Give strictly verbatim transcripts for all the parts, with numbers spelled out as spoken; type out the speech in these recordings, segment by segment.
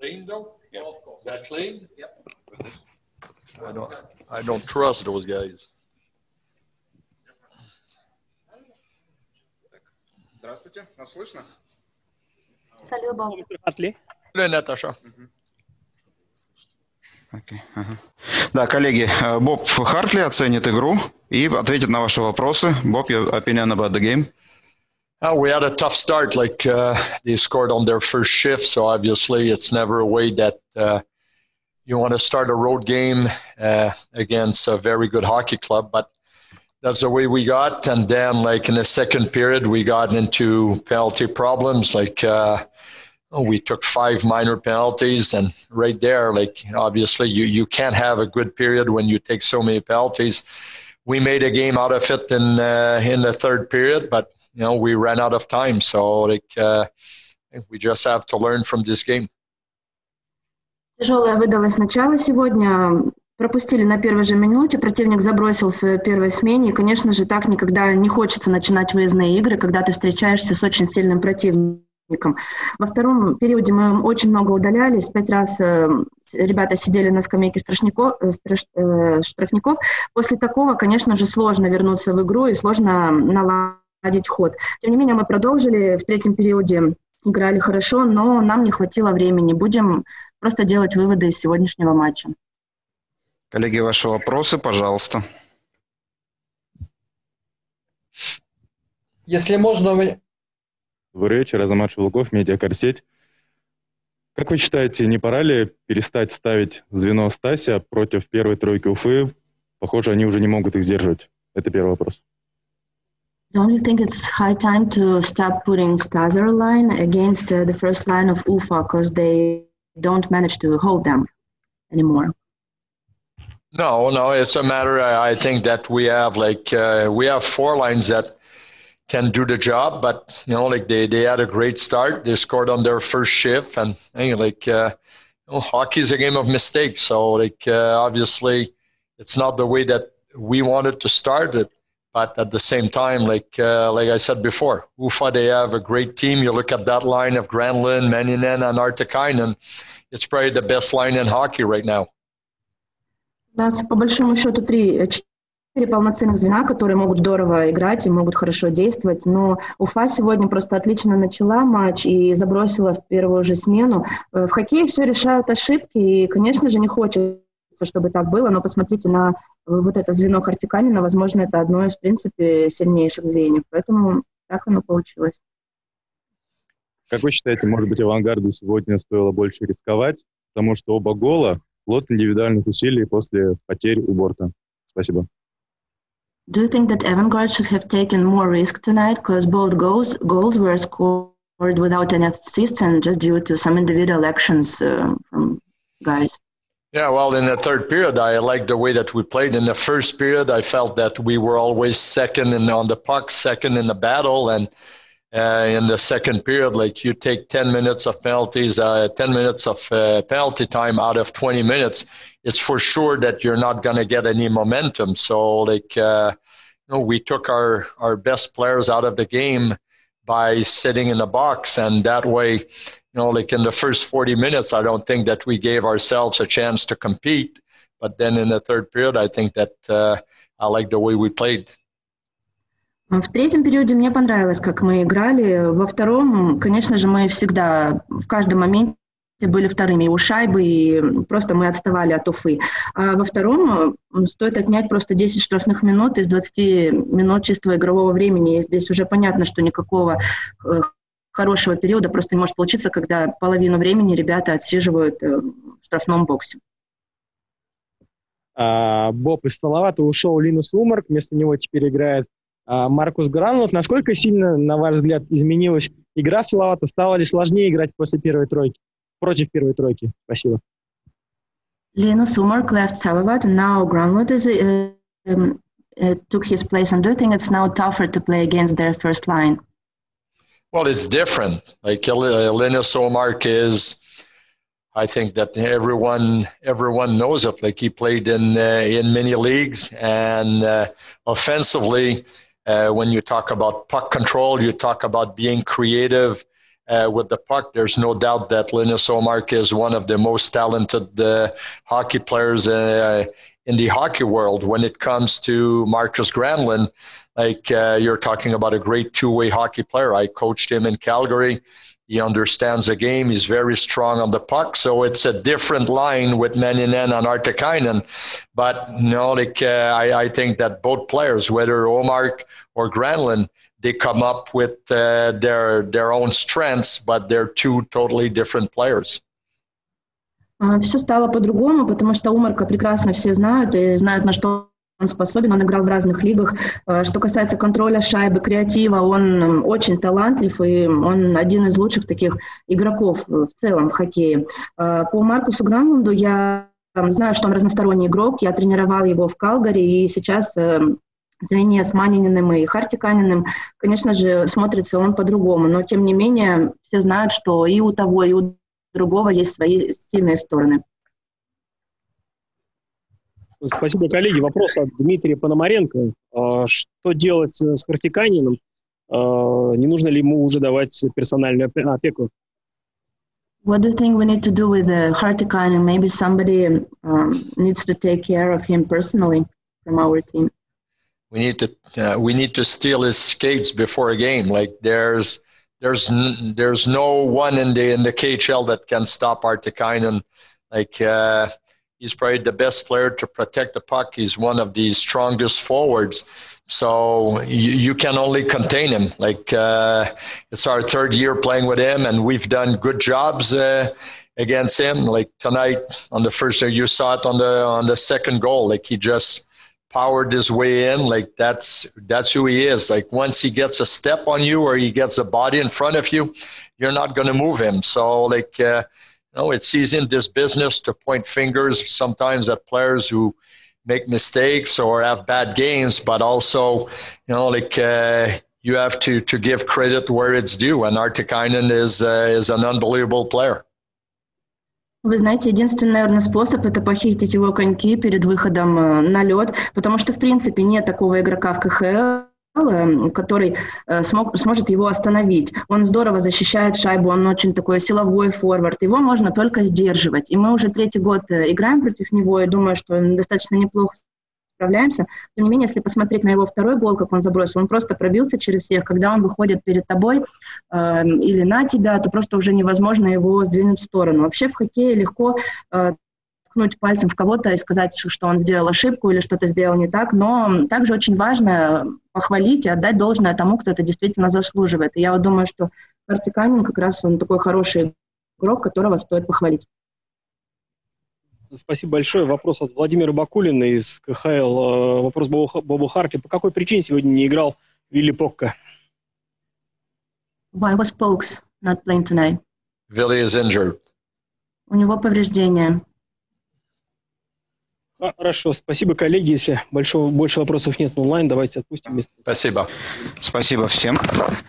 Clean though? Yeah, of course. Is that clean? Yep. I don't, I don't trust those guys. Здравствуйте, нас слышно? Салют, Боб. мистер Хартли. Good, Natasha. Okay. Ага. Да, коллеги, Боб Хартли оценит игру и ответит на ваши вопросы. Боб, your opinion about the game? Uh, we had a tough start, like uh, they scored on their first shift, so obviously it's never a way that uh, you want to start a road game uh, against a very good hockey club, but that's the way we got. And then, like in the second period, we got into penalty problems. Like uh, we took five minor penalties, and right there, like obviously you, you can't have a good period when you take so many penalties. We made a game out of it in uh, in the third period, but you know, we ran out of time, so like uh, we just have to learn from this game. Тяжелое выдалось начало сегодня. Пропустили на первой же минуте, противник забросил в своей первой смене. И, конечно же, так никогда не хочется начинать выездные игры, когда ты встречаешься с очень сильным противником. Во втором периоде мы очень много удалялись. Пять раз э, ребята сидели на скамейке страшников, э, страш, э, штрафников. После такого, конечно же, сложно вернуться в игру и сложно наладить ход. Тем не менее, мы продолжили. В третьем периоде играли хорошо, но нам не хватило времени. Будем просто делать выводы из сегодняшнего матча. Коллеги, ваши вопросы, пожалуйста. Если можно... Добрый вечер, Азамат Шевлуков, Медиакарсеть. Как вы считаете, не пора ли перестать ставить звено Стася против первой тройки Уфы? Похоже, они уже не могут их сдерживать. Это первый вопрос. Don't you think it's high time to stop putting Staser line against uh, the first line of Ufa because they don't manage to hold them anymore? No, no, it's a matter. I think that we have like uh, we have four lines that can do the job, but you know, like they, they had a great start. They scored on their first shift, and you know, like uh, you know, hockey is a game of mistakes. So like uh, obviously, it's not the way that we wanted to start it. But at the same time, like uh, like I said before, Ufa, they have a great team. You look at that line of Granlund, Maninen, and Artikainen. It's probably the best line in hockey right now. У нас по большому счету три, четыре полноценных звена, которые могут здорово играть и могут хорошо действовать, но Уфа сегодня просто отлично начала матч и забросила в первую же смену. В хоккее все решают ошибки, и, конечно же, не хочется, чтобы так было, но посмотрите на вот это звено Хартиканина, возможно, это одно из, в принципе, сильнейших звеньев, поэтому так оно получилось. Как вы считаете, может быть, Авангарду сегодня стоило больше рисковать, потому что оба гола плод индивидуальных усилий после потерь у борта. Спасибо. Do you think that Avangard should have taken more risk tonight because both goals goals were scored without any assists and just due to some individual actions uh, from guys? Yeah, well, in the third period, I liked the way that we played. In the first period, I felt that we were always second in, on the puck, second in the battle, and Uh, in the second period, like you take ten minutes of penalties, uh, ten minutes of uh, penalty time out of twenty minutes, it's for sure that you're not going to get any momentum. So like, uh, you know, we took our, our best players out of the game by sitting in the box. And that way, you know, like in the first forty minutes, I don't think that we gave ourselves a chance to compete. But then in the third period, I think that uh, I like the way we played. В третьем периоде мне понравилось, как мы играли. Во втором, конечно же, мы всегда в каждом моменте были вторыми и у шайбы, и просто мы отставали от Уфы. А во втором стоит отнять просто десять штрафных минут из двадцати минут чистого игрового времени. И здесь уже понятно, что никакого хорошего периода просто не может получиться, когда половину времени ребята отсиживают в штрафном боксе. А, Боб, из Салавата ушел Линус Умарк, вместо него теперь играет Маркус Гранлунд. Насколько сильно, на ваш взгляд, изменилась игра Салавата? Стало ли сложнее играть после первой тройки, против первой тройки? Спасибо. Linus Umark left Salavat, and now Granlund is, uh, um, uh, took his place. And do you think it's now tougher to play against their first line? Well, it's different. Like uh, Linus Umark is, I think that everyone everyone knows it. Like he played in uh, in many leagues, and uh, offensively. Uh, when you talk about puck control, you talk about being creative, uh, with the puck. There's no doubt that Linus Ullmark is one of the most talented uh, hockey players uh, in the hockey world. When it comes to Marcus Granlund, like uh, you're talking about a great two-way hockey player. I coached him in Calgary. He understands the game. He's very strong on the puck. So it's a different line with Maninen and Artikainen. But, you know, like, uh, I, I think that both players, whether Ullmark or Granlund, they come up with uh, their, their own strengths, but they're two totally different players. Все стало по-другому, потому что Умарка прекрасно все знают и знают, на что он способен, он играл в разных лигах. Что касается контроля шайбы, креатива, он очень талантлив, и он один из лучших таких игроков в целом в хоккее. По Маркусу Гранлунду я знаю, что он разносторонний игрок, я тренировал его в Калгари, и сейчас в звене с Манининым и Хартиканиным, конечно же, смотрится он по-другому, но тем не менее все знают, что и у того, и у другого есть свои сильные стороны. Спасибо, коллеги. Вопрос от Дмитрия Пономаренко. Что делать с Хартиканиным? Не нужно ли ему уже давать персональную опеку? What do you think we need to do with the Hartikainen? Maybe somebody um, needs to take care of him personally from our team. We need to uh, we need to steal his skates before a game. Like there's there's n- there's no one in the in the K H L that can stop Artikainen. Like uh, he's probably the best player to protect the puck. He's one of the strongest forwards. So you, you can only contain him. Like uh, it's our third year playing with him, and we've done good jobs uh, against him. Like tonight on the first, you saw it on the on the second goal. Like he just powered his way in. Like that's that's who he is. Like once he gets a step on you or he gets a body in front of you, you're not going to move him. So like uh, you know, it's easy in this business to point fingers sometimes at players who make mistakes or have bad games, but also, you know, like uh, you have to to give credit where it's due. And Artikainen is uh, is an unbelievable player. Вы знаете, единственный, наверное, способ – это похитить его коньки перед выходом на лед, потому что, в принципе, нет такого игрока в ка ха эл, который смог, сможет его остановить. Он здорово защищает шайбу, он очень такой силовой форвард. Его можно только сдерживать. И мы уже третий год играем против него, и думаю, что достаточно неплохо справляемся. Тем не менее, если посмотреть на его второй гол, как он забросил, он просто пробился через всех. Когда он выходит перед тобой э, или на тебя, то просто уже невозможно его сдвинуть в сторону. Вообще в хоккее легко э, ткнуть пальцем в кого-то и сказать, что он сделал ошибку или что-то сделал не так, но также очень важно похвалить и отдать должное тому, кто это действительно заслуживает. И я вот думаю, что Хартиканин как раз он такой хороший игрок, которого стоит похвалить. Спасибо большое. Вопрос от Владимира Бакулина из ка ха эл. Вопрос Бобу, Бобу Харти. По какой причине сегодня не играл Вилли Покка? Why was Pokes not playing tonight? Willie is injured. У него повреждения. Хорошо. Спасибо, коллеги. Если большого, больше вопросов нет онлайн, давайте отпустим. Спасибо. Спасибо всем.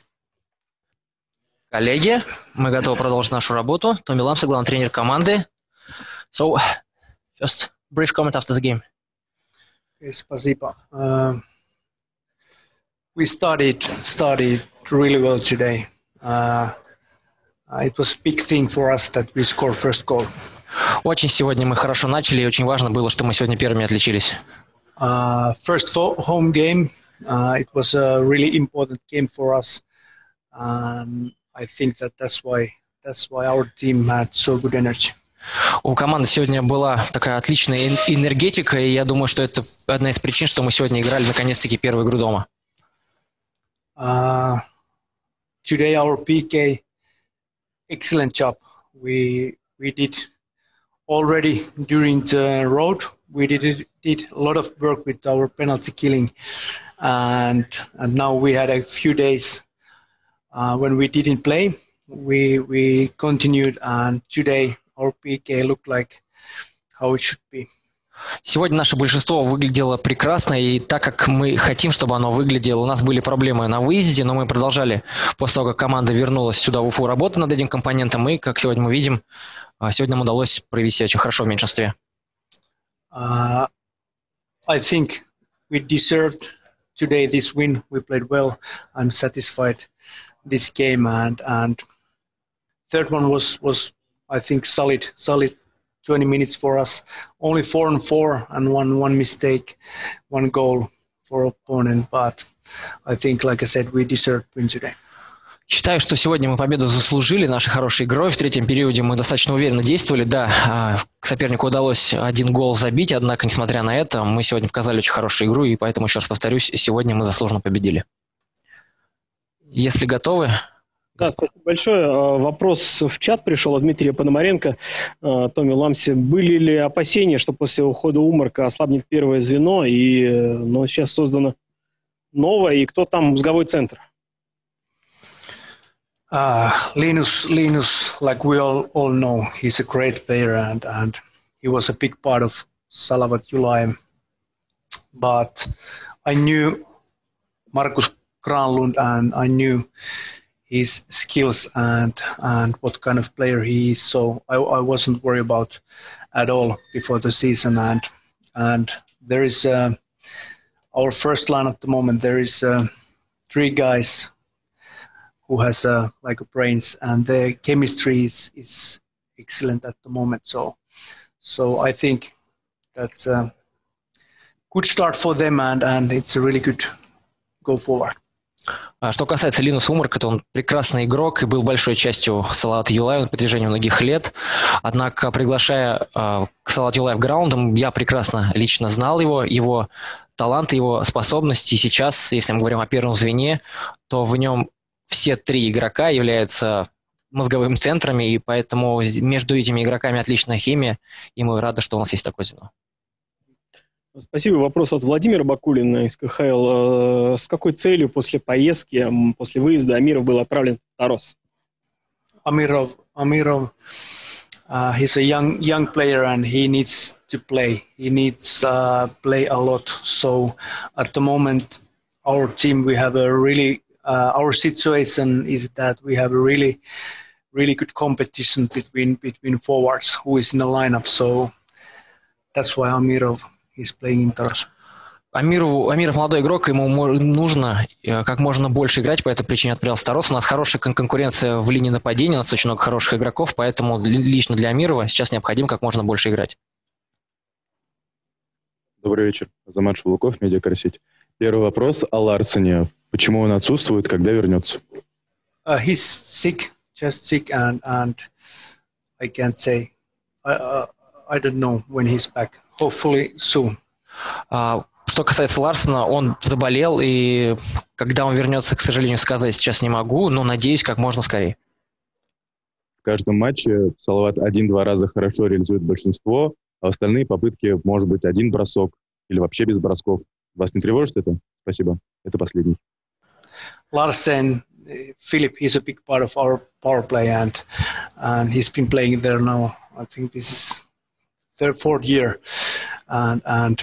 Коллеги, мы готовы продолжить нашу работу. Томми Ламса, главный тренер команды. So, just brief comment after the game. Okay, спасибо. Uh, we started started really well today. Uh, it was a big thing for us that we scored first goal. Очень сегодня мы хорошо начали, и очень важно было, что мы сегодня первыми отличились. Uh, first home game, uh, it was a really important game for us. Um, I think that that's why that's why our team had so good energy. У команды сегодня была такая отличная энергетика, и я думаю, что это одна из причин, что мы сегодня играли наконец-таки первую игру дома. Uh, today our пи кей, excellent job. We we did already during the road. We did did a lot of work with our penalty killing, and and now we had a few days uh, when we didn't play. We we continued, and today our пи кей looked like how it should be. Сегодня наше большинство выглядело прекрасно, и так как мы хотим, чтобы оно выглядело, у нас были проблемы на выезде, но мы продолжали, после того, как команда вернулась сюда в Уфу, работу над этим компонентом, и, как сегодня мы видим, сегодня нам удалось провести очень хорошо в меньшинстве. Uh, I think we deserved today this win. We played well. I'm satisfied this game, and and third one was was I think solid solid twenty minutes for us. Only four and four and one one mistake, one goal for opponent. But I think, like I said, we deserve win today. Считаю, что сегодня мы победу заслужили нашей хорошей игрой. В третьем периоде мы достаточно уверенно действовали. Да, сопернику удалось один гол забить, однако, несмотря на это, мы сегодня показали очень хорошую игру, и поэтому, еще раз повторюсь, сегодня мы заслуженно победили. Если готовы... Да, спасибо большое. Вопрос в чат пришел от Дмитрия Пономаренко, Томми Ламси. Были ли опасения, что после ухода Умарка ослабнет первое звено, и но сейчас создано новое, и кто там мозговой центр? Uh, Linus, Linus, like we all, all know, he's a great player, and, and he was a big part of Salavat July. But I knew Markus Granlund, and I knew his skills and and what kind of player he is. So I, I wasn't worried about at all before the season. And and there is uh, our first line at the moment. There is uh, three guys who has uh, like a brains, and the chemistry is, is excellent at the moment. So, so I think that's a good start for them, and, and it's a really good go forward. Что касается Линуса Умарка, то он прекрасный игрок и был большой частью Салавата Юлаева на протяжении многих лет. Однако, приглашая э, к Салавату Юлаев граундом, я прекрасно лично знал его, его талант, его способности. И сейчас, если мы говорим о первом звене, то в нем все три игрока являются мозговыми центрами, и поэтому между этими игроками отличная химия, и мы рады, что у нас есть такое звено. Спасибо. Вопрос от Владимира Бакулина из ка ха эл. С какой целью после поездки, после выезда Амиров был отправлен в Тарос? Amirov, Amirov, uh, he's a young young player, and he needs to play. He needs uh, play a lot. So at the moment, our team, we have a really Uh, our situation is that we have a really, really good competition between between forwards who is in the lineup. So that's why Amirov is playing in Taras. Амирову, Амиров молодой игрок, ему нужно как можно больше играть, по этой причине отправился в Тарос. У нас хорошая конкуренция в линии нападения, у нас очень много хороших игроков, поэтому лично для Амирова сейчас необходимо как можно больше играть. Добрый вечер. Азамат Шевлуков, Медиакарсеть. Первый вопрос о Ларсене. Почему он отсутствует, когда вернется? Uh, he's sick, just sick, and and I can't say. I uh, I don't know when he's back. Hopefully soon. Uh, что касается Ларсена, он заболел, и когда он вернется, к сожалению, сказать сейчас не могу, но надеюсь, как можно скорее. В каждом матче Салават один-два раза хорошо реализует большинство, а остальные попытки, может быть, один бросок или вообще без бросков. Вас не тревожит это? Спасибо. Это последний. Larsen, Philip, he's a big part of our power play, and and he's been playing there now. I think this is third, fourth year, and and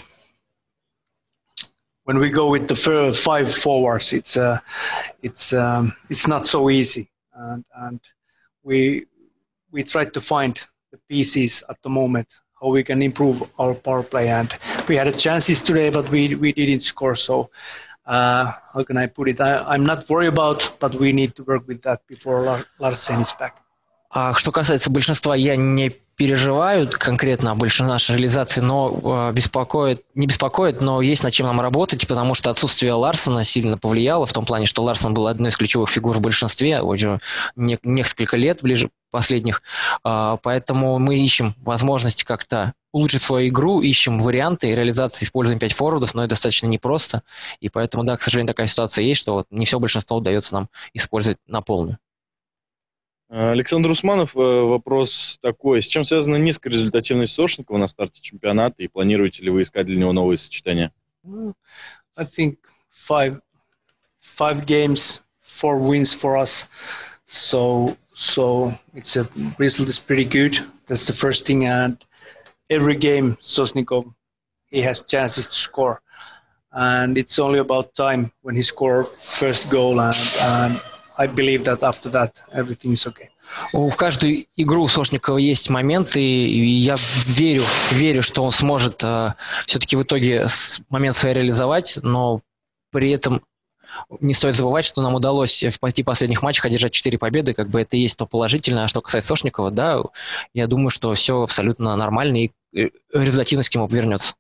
when we go with the five forwards, it's uh, it's um, it's not so easy, and and we we try to find the pieces at the moment how we can improve our power play, and we had a chances today, but we we didn't score. So. Uh, how can I put it? I, I'm not worried about, but we need to work with that before Larsen is back. А что касается большинства, я не переживаю конкретно о большинстве нашей реализации, но э, беспокоит, не беспокоит, но есть над чем нам работать, потому что отсутствие Ларсена сильно повлияло в том плане, что Ларсен был одной из ключевых фигур в большинстве уже не, несколько лет ближе последних, э, поэтому мы ищем возможности как-то улучшить свою игру, ищем варианты реализации, используем пять форвардов, но это достаточно непросто, и поэтому, да, к сожалению, такая ситуация есть, что вот не все большинство удается нам использовать на полную. Александр Усманов, вопрос такой. С чем связана низкая результативность Сошникова на старте чемпионата, и планируете ли вы искать для него новые сочетания? I think five, five games, four wins for us. So, so it's a result is pretty good. That's the first thing, and every game, Sosnikov, he has chances to score, and it's only about time when he scores first goal, and, and I believe that after that everything is okay. В каждую игру у Сошникова есть моменты, и я верю, верю, что он сможет э, все-таки в итоге момент свой реализовать, но при этом не стоит забывать, что нам удалось в пяти последних матчах одержать четыре победы, как бы это и есть то положительное. А что касается Сошникова, да, я думаю, что все абсолютно нормально, и результативность к нему вернется.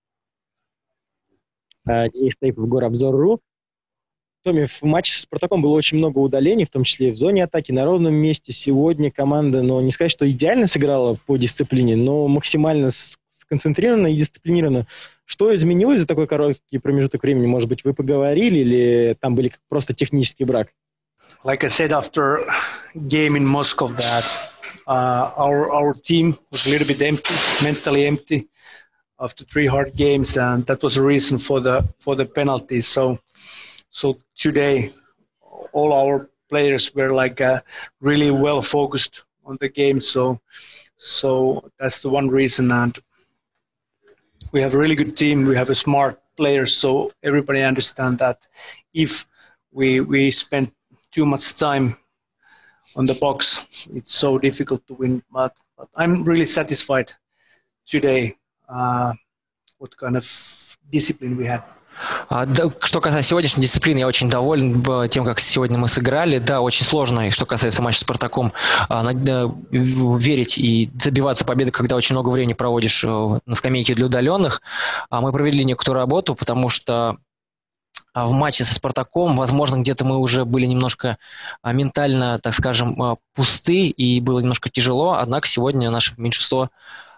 Денис Таипов, Горобзор.ру. Томми, в матче с Спартаком было очень много удалений, в том числе и в зоне атаки, на ровном месте. Сегодня команда, ну, не сказать, что идеально сыграла по дисциплине, но максимально сконцентрирована и дисциплинирована. Что изменилось за такой короткий промежуток времени? Может быть, вы поговорили или там были просто технический брак? Like I said after game in Moscow, that uh, our our team was a little bit empty, mentally empty after three hard games, and that was a reason for the for the penalties. So. So today, all our players were like uh, really well focused on the game. So, so that's the one reason. And we have a really good team. We have a smart players. So everybody understand that if we we spend too much time on the box, it's so difficult to win. But, but I'm really satisfied today. Uh, what kind of discipline we had. Что касается сегодняшней дисциплины, я очень доволен тем, как сегодня мы сыграли. Да, очень сложно, и что касается матча с Спартаком, верить и добиваться победы, когда очень много времени проводишь на скамейке для удаленных. Мы провели некоторую работу, потому что в матче со Спартаком, возможно, где-то мы уже были немножко ментально, так скажем, пусты, и было немножко тяжело. Однако сегодня наше меньшинство,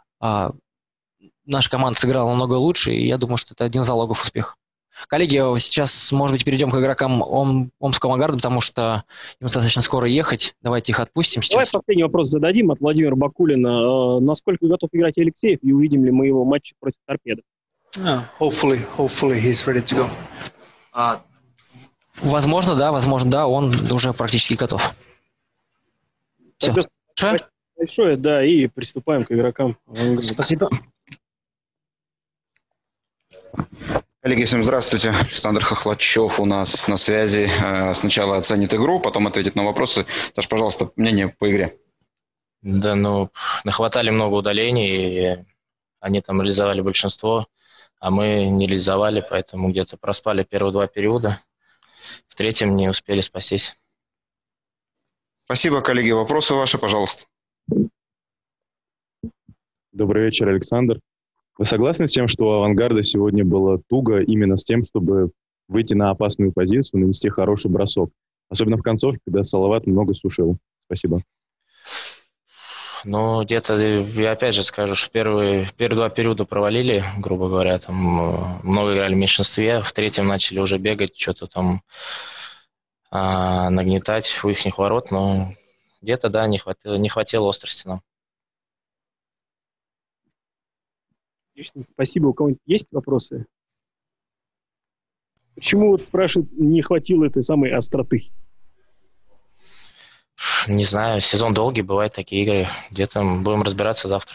наша команда сыграла намного лучше, и я думаю, что это один из залогов успеха. Коллеги, сейчас, может быть, перейдем к игрокам Ом, Омского «Авангарда», потому что им достаточно скоро ехать. Давайте их отпустим сейчас. Давай последний вопрос зададим от Владимира Бакулина. Насколько готов играть Алексеев, и увидим ли мы его матч против «Торпедо»? Uh, hopefully, hopefully he's ready to go. А, возможно, да, возможно, да, он уже практически готов. Все. Спасибо большое, да, и приступаем к игрокам. Спасибо. Коллеги, всем здравствуйте. Александр Хохлачев у нас на связи. Сначала оценит игру, потом ответит на вопросы. Саш, пожалуйста, мнение по игре. Да, ну, нахватали много удалений, и они там реализовали большинство, а мы не реализовали, поэтому где-то проспали первые два периода. В третьем не успели спастись. Спасибо, коллеги. Вопросы ваши, пожалуйста. Добрый вечер, Александр. Вы согласны с тем, что у «Авангарда» сегодня было туго именно с тем, чтобы выйти на опасную позицию, нанести хороший бросок? Особенно в концовке, когда Салават много сушил. Спасибо. Ну, где-то, я опять же скажу, что первые, первые два периода провалили, грубо говоря, там много играли в меньшинстве, в третьем начали уже бегать, что-то там а, нагнетать у их ворот, но где-то, да, не хватило, не хватило острости нам. Спасибо. У кого-нибудь есть вопросы? Почему, вот спрашивают, не хватило этой самой остроты? Не знаю, сезон долгий, бывают такие игры. Где-то будем разбираться завтра.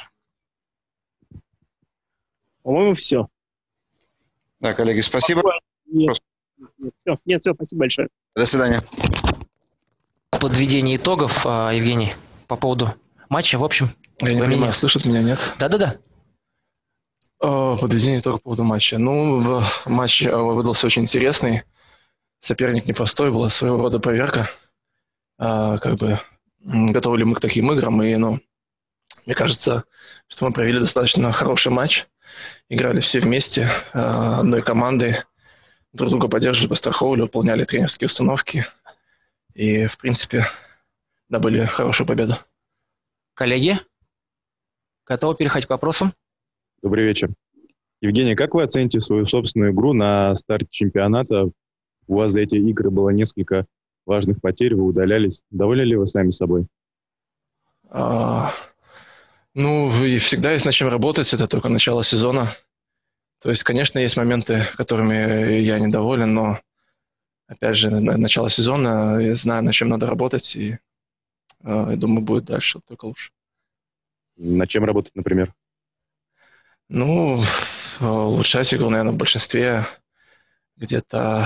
По-моему, все. Да, коллеги, спасибо. Нет, нет, все, нет, все, спасибо большое. До свидания. Подведение итогов, Евгений, по поводу матча, в общем. Я не понимаю, слышат меня, нет? Да-да-да. Подведение итогов по поводу матча. Ну, матч выдался очень интересный. Соперник непростой, была своего рода проверка. А, как бы готовы ли мы к таким играм. И, ну, мне кажется, что мы провели достаточно хороший матч. Играли все вместе, одной командой. Друг друга поддерживали, постраховывали, выполняли тренерские установки. И, в принципе, добыли хорошую победу. Коллеги, готовы переходить к вопросам? Добрый вечер. Евгений, как вы оцените свою собственную игру на старте чемпионата? У вас за эти игры было несколько важных потерь, вы удалялись. Довольны ли вы сами собой? А, ну, и всегда есть над чем работать, это только начало сезона. То есть, конечно, есть моменты, которыми я недоволен, но, опять же, начало сезона, я знаю, над чем надо работать, и а, я думаю, будет дальше только лучше. Над чем работать, например? Ну, улучшать игру, наверное, в большинстве где-то,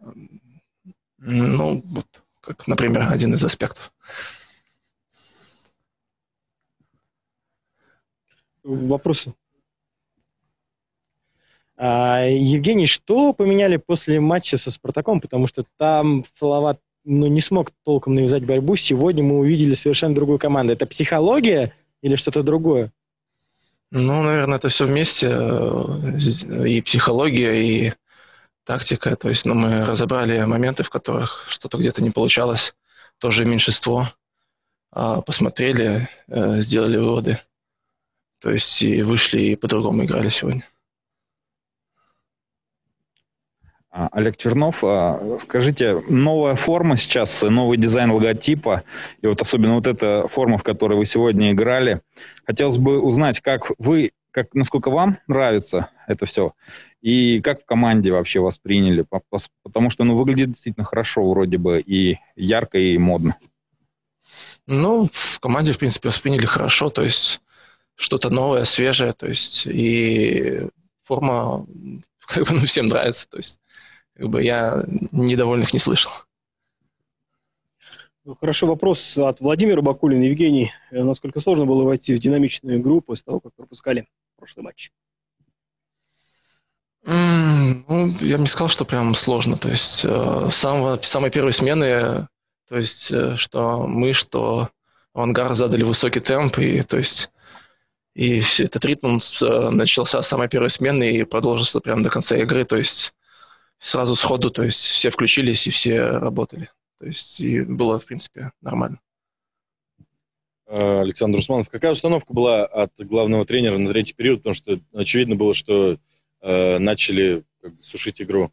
ну, вот, как, например, один из аспектов. Вопросы? А, Евгений, что поменяли после матча со «Спартаком»? Потому что там Салават ну, не смог толком навязать борьбу. Сегодня мы увидели совершенно другую команду. Это психология или что-то другое? Ну, наверное, это все вместе. И психология, и тактика. То есть ну, мы разобрали моменты, в которых что-то где-то не получалось. Тоже меньшинство. Посмотрели, сделали выводы. То есть и вышли, и по-другому играли сегодня. Олег Чернов, скажите, новая форма сейчас, новый дизайн логотипа, и вот особенно вот эта форма, в которой вы сегодня играли, хотелось бы узнать, как вы, как, насколько вам нравится это все, и как в команде вообще восприняли, потому что ну, выглядит действительно хорошо вроде бы, и ярко, и модно. Ну, в команде, в принципе, восприняли хорошо, то есть что-то новое, свежее, то есть и форма как бы, ну, всем нравится, то есть как бы я недовольных не слышал. Ну, хорошо, вопрос от Владимира Бакулина. Евгений, насколько сложно было войти в динамичную игру после того, как пропускали прошлый матч? Mm, ну, я бы не сказал, что прям сложно. То есть э, самого, самой первой смены, то есть э, что мы, что «Авангард» задали высокий темп, и то есть и этот ритм э, начался с самой первой смены и продолжился прямо до конца игры. То есть сразу сходу, то есть все включились и все работали. То есть и было, в принципе, нормально. Александр Усманов, какая установка была от главного тренера на третий период? Потому что очевидно было, что э, начали как бы, сушить игру.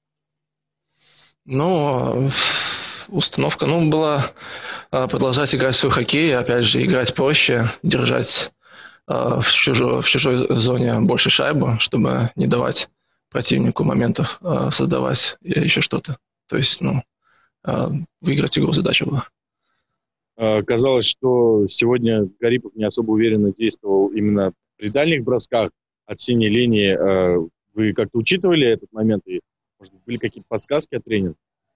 Ну, установка, ну, была продолжать играть в свой хоккей, опять же, играть проще, держать э, в, чужой, в чужой зоне больше шайбу, чтобы не давать противнику моментов э, создавать или еще что-то. То есть, ну, э, выиграть игру задача была. Казалось, что сегодня Гарипов не особо уверенно действовал именно при дальних бросках от синей линии. Вы как-то учитывали этот момент? И, может быть, были какие-то подсказки от тренера?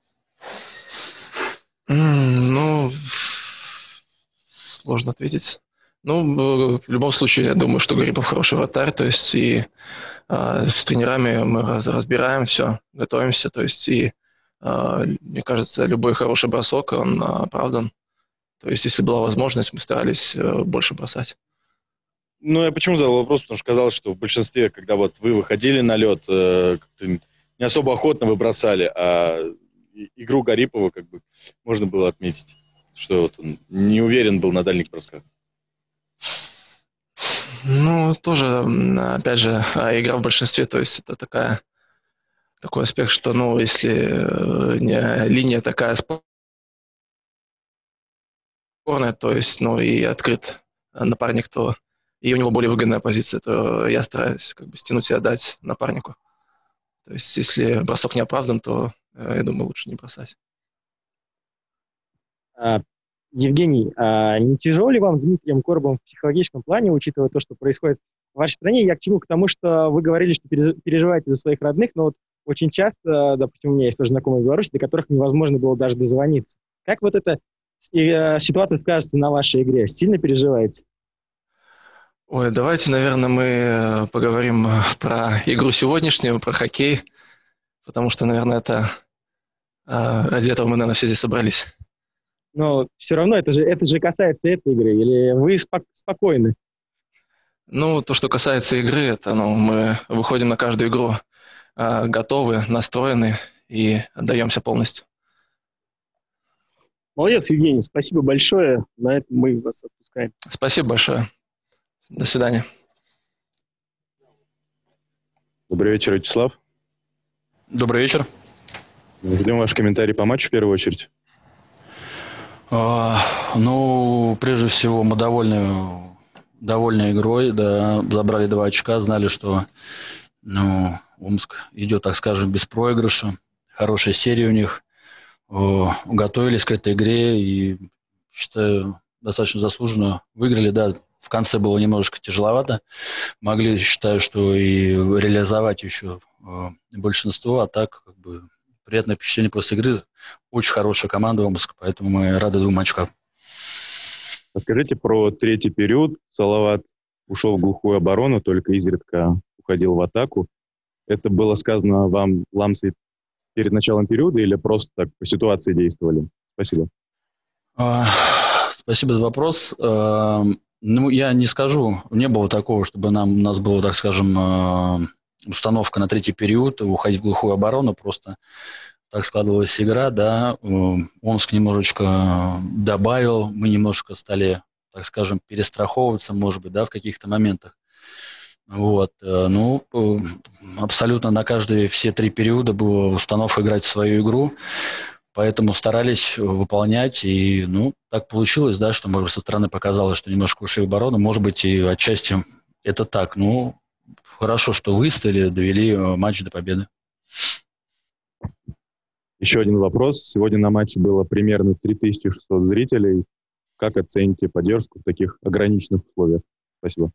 Mm, ну, сложно ответить. Ну, в любом случае, я думаю, что Гарипов хороший вратарь, то есть и э, с тренерами мы раз, разбираем все, готовимся, то есть и, э, мне кажется, любой хороший бросок, он э, оправдан. То есть, если была возможность, мы старались э, больше бросать. Ну, я почему задал вопрос, потому что казалось, что в большинстве, когда вот вы выходили на лед, э, как-то не особо охотно вы бросали, а игру Гарипова как бы можно было отметить, что вот он не уверен был на дальних бросках. Ну, тоже, опять же, игра в большинстве, то есть это такая, такой аспект, что, ну, если не, линия такая спорная, то есть, ну, и открыт напарник, то и у него более выгодная позиция, то я стараюсь как бы стянуть и отдать напарнику. То есть, если бросок не оправдан, то, я думаю, лучше не бросать. Евгений, а не тяжело ли вам с Дмитрием Коробовым в психологическом плане, учитывая то, что происходит в вашей стране? Я к чему? К тому, что вы говорили, что переживаете за своих родных, но вот очень часто, допустим, у меня есть тоже знакомые в Беларуси, до которых невозможно было даже дозвониться. Как вот эта ситуация скажется на вашей игре? Сильно переживаете? Ой, давайте, наверное, мы поговорим про игру сегодняшнюю, про хоккей, потому что, наверное, это ради этого мы, наверное, все здесь собрались. Но все равно это же, это же касается этой игры, или вы спок- спокойны? Ну, то, что касается игры, это ну, мы выходим на каждую игру э, готовы, настроены и отдаемся полностью. Молодец, Евгений, спасибо большое. На этом мы вас отпускаем. Спасибо большое. До свидания. Добрый вечер, Вячеслав. Добрый вечер. Ждем ваш комментарий по матчу в первую очередь. А, ну, прежде всего, мы довольны, довольны игрой, да, забрали два очка, знали, что ну, Омск идет, так скажем, без проигрыша, хорошая серия у них, о, готовились к этой игре и, считаю, достаточно заслуженно выиграли, да, в конце было немножечко тяжеловато, могли, считаю, что и реализовать еще о, большинство, а так, как бы, приятное впечатление после игры. Очень хорошая команда Омск, поэтому мы рады двум очкам. Расскажите про третий период. Салават ушел в глухую оборону, только изредка уходил в атаку. Это было сказано вам Ламсой перед началом периода или просто так по ситуации действовали? Спасибо. Спасибо за вопрос. Ну, я не скажу, не было такого, чтобы нам, у нас была, так скажем, установка на третий период, уходить в глухую оборону, просто так складывалась игра, да, Омск немножечко добавил, мы немножко стали, так скажем, перестраховываться, может быть, да, в каких-то моментах. Вот, ну, абсолютно на каждые все три периода была установка играть в свою игру, поэтому старались выполнять, и, ну, так получилось, да, что, может быть, со стороны показалось, что немножко ушли в оборону, может быть, и отчасти это так, ну, хорошо, что выстояли, довели матч до победы. Еще один вопрос. Сегодня на матче было примерно три тысячи шестьсот зрителей. Как оцените поддержку в таких ограниченных условиях? Спасибо.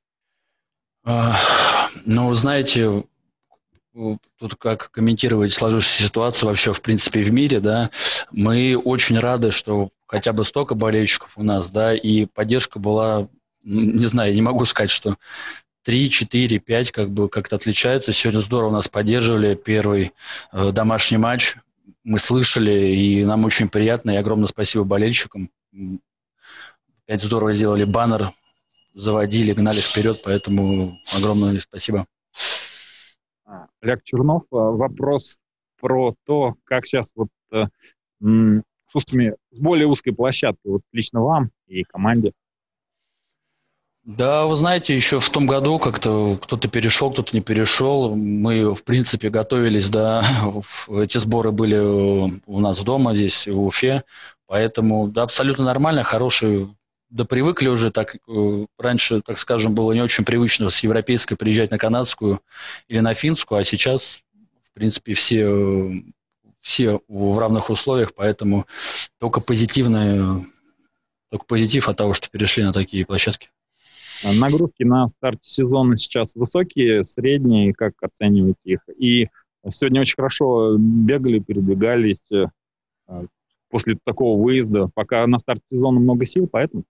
Ну, знаете, тут как комментировать сложившуюся ситуацию вообще, в принципе, в мире, да, мы очень рады, что хотя бы столько болельщиков у нас, да, и поддержка была, не знаю, не могу сказать, что три, четыре, пять как бы как-то отличается. Сегодня здорово нас поддерживали, первый э, домашний матч мы слышали, и нам очень приятно, и огромное спасибо болельщикам. Опять здорово сделали баннер, заводили, гнали вперед, поэтому огромное спасибо. Олег Чернов, вопрос про то, как сейчас вот э, с узкими, с более узкой площадкой, вот лично вам и команде. Да, вы знаете, еще в том году как-то кто-то перешел, кто-то не перешел. Мы, в принципе, готовились, да, эти сборы были у нас дома, здесь, в Уфе, поэтому, да, абсолютно нормально, хорошие, да, привыкли уже, так, раньше, так скажем, было не очень привычно с европейской приезжать на канадскую или на финскую, а сейчас, в принципе, все, все в равных условиях, поэтому только позитивное, только позитив от того, что перешли на такие площадки. Нагрузки на старте сезона сейчас высокие, средние, как оцениваете их? И сегодня очень хорошо бегали, передвигались после такого выезда. Пока на старте сезона много сил, поэтому...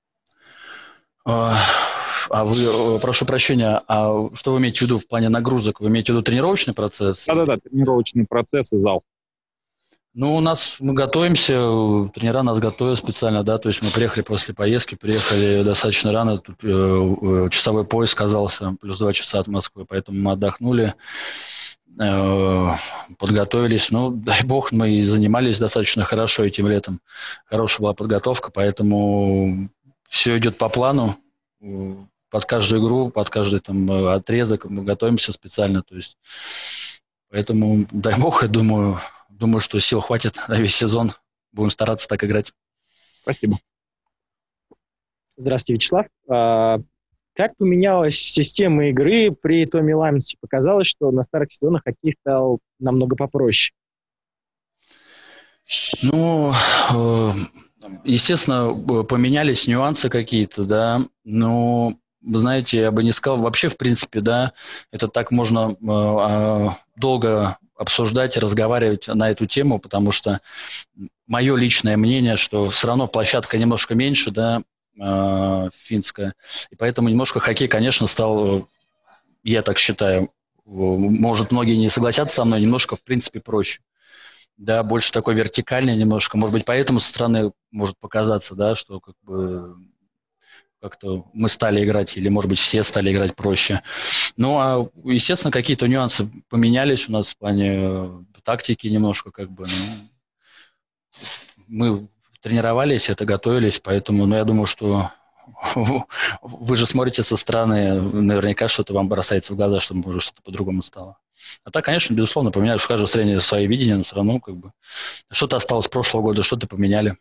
А, а вы, прошу прощения, а что вы имеете в виду в плане нагрузок? Вы имеете в виду тренировочный процесс? Да-да-да, тренировочный процесс и зал. Ну, у нас, мы готовимся, тренера нас готовят специально, да, то есть мы приехали после поездки, приехали достаточно рано, тут э, часовой пояс казался, плюс два часа от Москвы, поэтому мы отдохнули, э, подготовились, ну, дай бог, мы и занимались достаточно хорошо этим летом, хорошая была подготовка, поэтому все идет по плану, под каждую игру, под каждый там отрезок мы готовимся специально, то есть, поэтому, дай бог, я думаю... Думаю, что сил хватит на весь сезон. Будем стараться так играть. Спасибо. Здравствуйте, Вячеслав. А, как поменялась система игры при Томе Ламсе? Показалось, что на старте сезона хоккей стал намного попроще. Ну, естественно, поменялись нюансы какие-то, да. Но, вы знаете, я бы не сказал, вообще, в принципе, да, это так можно долго обсуждать и разговаривать на эту тему, потому что мое личное мнение, что все равно площадка немножко меньше, да, э, финская, и поэтому немножко хоккей, конечно, стал, я так считаю, может, многие не согласятся со мной, немножко, в принципе, проще. Да, больше такой вертикальный немножко, может быть, поэтому со стороны может показаться, да, что как бы как-то мы стали играть, или, может быть, все стали играть проще. Ну, а, естественно, какие-то нюансы поменялись у нас в плане тактики немножко, как бы, ну, мы тренировались, это готовились, поэтому, ну, я думаю, что вы же смотрите со стороны, наверняка что-то вам бросается в глаза, что, может, что-то по-другому стало. А так, конечно, безусловно, поменялись, у каждого строения свое видение, но все равно, как бы, что-то осталось с прошлого года, что-то поменяли.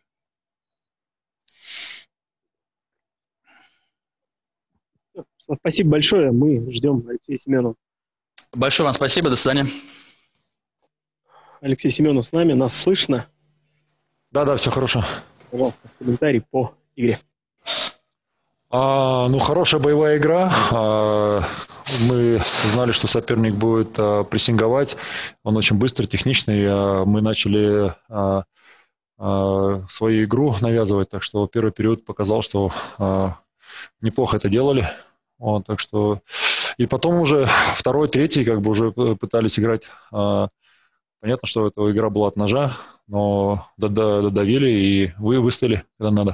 Спасибо большое. Мы ждем Алексея Семенова. Большое вам спасибо. До свидания. Алексей Семенов с нами. Нас слышно? Да-да, все хорошо. Пожалуйста, комментарий по игре. А, ну, хорошая боевая игра. А, мы знали, что соперник будет а, прессинговать. Он очень быстрый, техничный. А, мы начали а, а, свою игру навязывать. Так что первый период показал, что а, неплохо это делали. Вот, так что И потом уже второй, третий, как бы уже пытались играть. Понятно, что эта игра была от ножа, но додавили и вы выстояли, когда надо.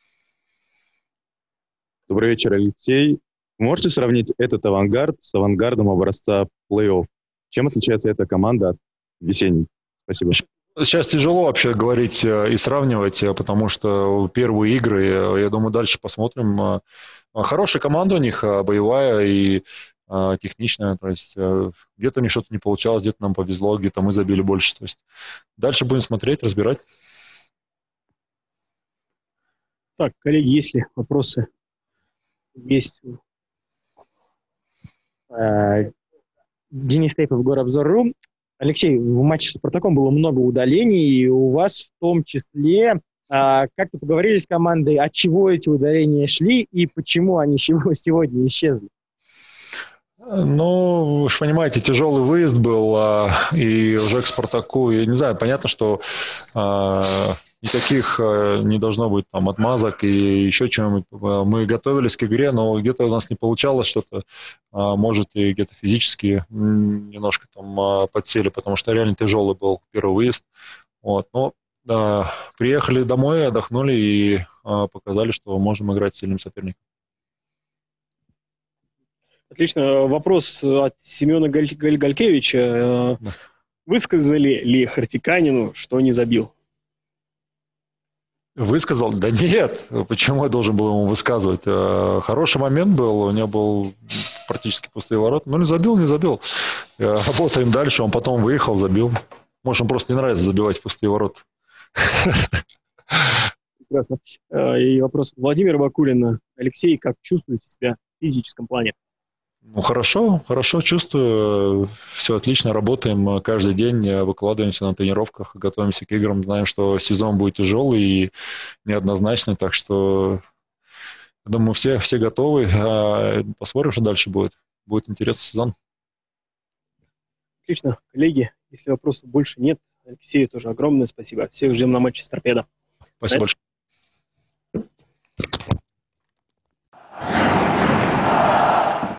Добрый вечер, Алексей. Можете сравнить этот авангард с авангардом образца плей-офф? Чем отличается эта команда от весенней? Спасибо. Сейчас тяжело вообще говорить и сравнивать, потому что первые игры, я думаю, дальше посмотрим. Хорошая команда у них, боевая и техничная. То есть где-то у них что-то не получалось, где-то нам повезло, где-то мы забили больше. То есть дальше будем смотреть, разбирать. Так, коллеги, есть ли вопросы? Есть. Денис Тейпов, Горобзор.ру. Алексей, в матче с Спартаком было много удалений, и у вас в том числе а, как-то поговорили с командой, от чего эти удаления шли и почему они сегодня исчезли? Ну, вы же понимаете, тяжелый выезд был, а, и уже к Спартаку, я не знаю, понятно, что а, никаких а, не должно быть там отмазок и еще чего-нибудь. Мы готовились к игре, но где-то у нас не получалось что-то, а, может, и где-то физически немножко там а, подсели, потому что реально тяжелый был первый выезд. Вот, но а, приехали домой, отдохнули и а, показали, что можем играть с сильным соперником. Отлично. Вопрос от Семена Галь- Галь- Галькевича. Да. Высказали ли Хартиканину, что не забил? Высказал? Да нет. Почему я должен был ему высказывать? Хороший момент был. У него был практически пустые ворота. Ну, не забил, не забил. Работаем дальше. Он потом выехал, забил. Может, он просто не нравится забивать пустые ворота. Прекрасно. И вопрос от Владимира Бакулина. Алексей, как чувствуете себя в физическом плане? Ну, хорошо, хорошо чувствую, все отлично, работаем каждый день, выкладываемся на тренировках, готовимся к играм, знаем, что сезон будет тяжелый и неоднозначный, так что, я думаю, все, все готовы, посмотрим, что дальше будет. Будет интересный сезон. Отлично, коллеги, если вопросов больше нет, Алексею тоже огромное спасибо. Всех ждем на матче с Торпедо. Спасибо большое.